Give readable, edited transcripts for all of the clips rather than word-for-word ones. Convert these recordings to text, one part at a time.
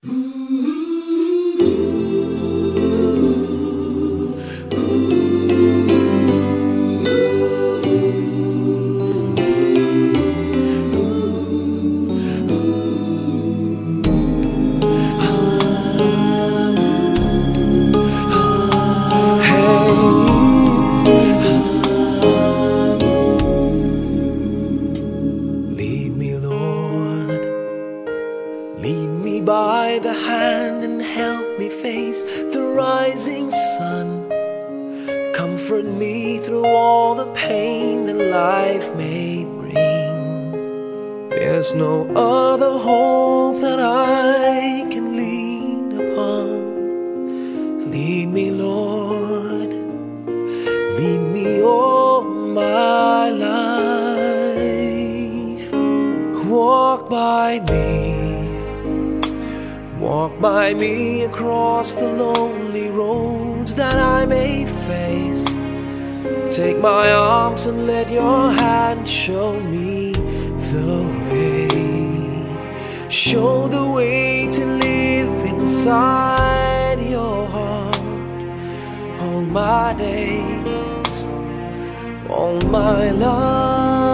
Lead me, Lord, lead me by the hand and help me face the rising sun. Comfort me through all the pain that life may bring. There's no other hope that I can lean upon. Lead me, Lord, lead me all my life. Walk by me across the lonely roads that I may face. Take my arms and let your hand show me the way. Show the way to live inside your heart all my days, all my life.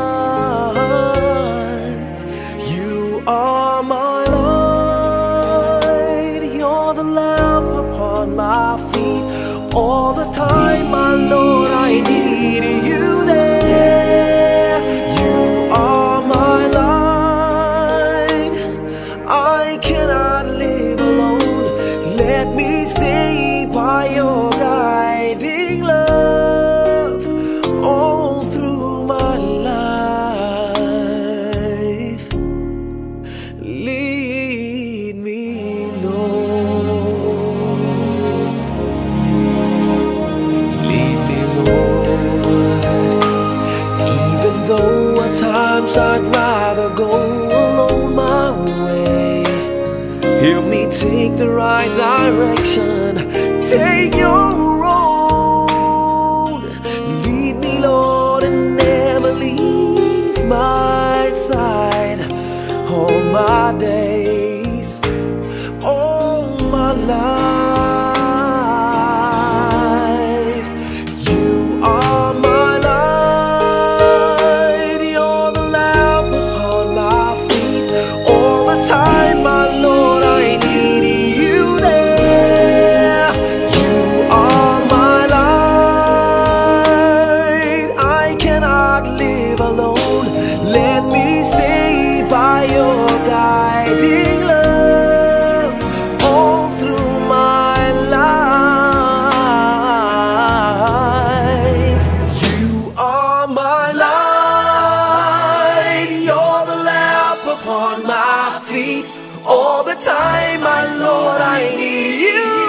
You are my light, you're the lamp upon my feet. All the time, my Lord, I need you there. You are my light, I cannot live alone. Let me stay by your guiding love all through my life. Lead me, Lord. Lead me, Lord. Even though at times I'd rather go alone my way, help me take the right direction. Take your road. Lead me, Lord, and never leave my side. All my days, all my life. You are my light, you're the lamp upon my feet. All the time, my Lord, I need you there. You are my light, I cannot live alone. Let me stay by your guiding love all through my life. You are my light, you're the lamp upon my feet. All the time, my Lord, I need you.